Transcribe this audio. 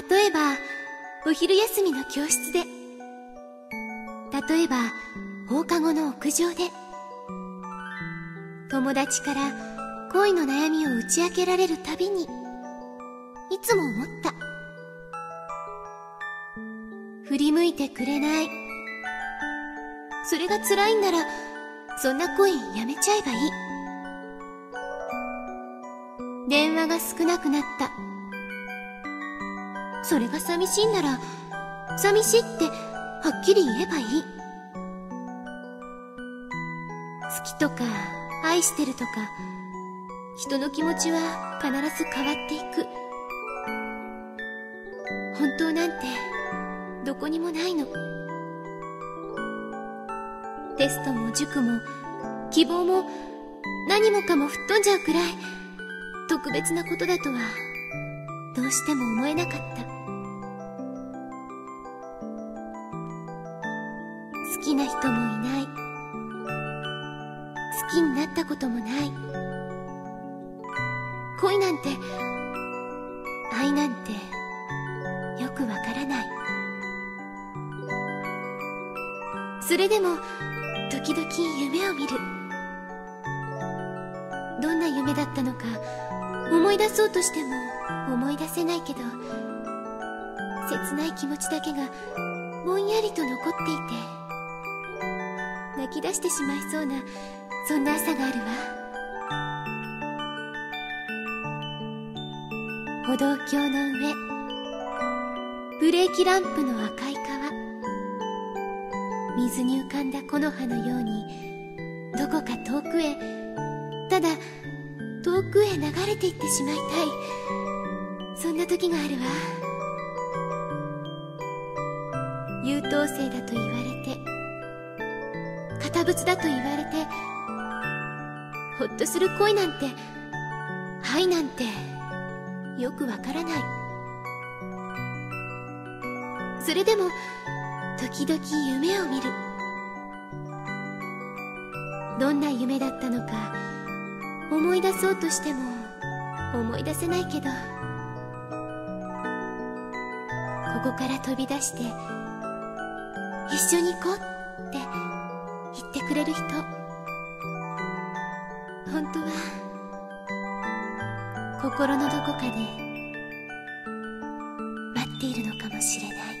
例えばお昼休みの教室で、例えば放課後の屋上で、友達から恋の悩みを打ち明けられるたびにいつも思った。振り向いてくれない、それが辛いんならそんな恋やめちゃえばいい。電話が少なくなった、それが寂しいんなら寂しいってはっきり言えばいい。好きとか愛してるとか、人の気持ちは必ず変わっていく。本当なんてどこにもないの。テストも塾も希望も何もかも吹っ飛んじゃうくらい特別なことだとはどうしても思えなかった。好きな人もいない、好きになったこともない。恋なんて愛なんてよくわからない。それでも時々夢を見る。どんな夢だったのか思い出そうとしても思い出せないけど、切ない気持ちだけがぼんやりと残っていて、泣き出してしまいそうな、そんな朝があるわ。歩道橋の上、ブレーキランプの赤い川、水に浮かんだ木の葉のようにどこか遠くへ、ただ遠くへ流れていってしまいたい、そんな時があるわ。優等生だと言われて、堅物だと言われて、ほっとする恋なんて愛なんてよくわからない。それでも時々夢を見る。どんな夢だったのか思い出そうとしても思い出せないけど、ここから飛び出して一緒に行こうって言ってくれる人、本当は心のどこかで待っているのかもしれない。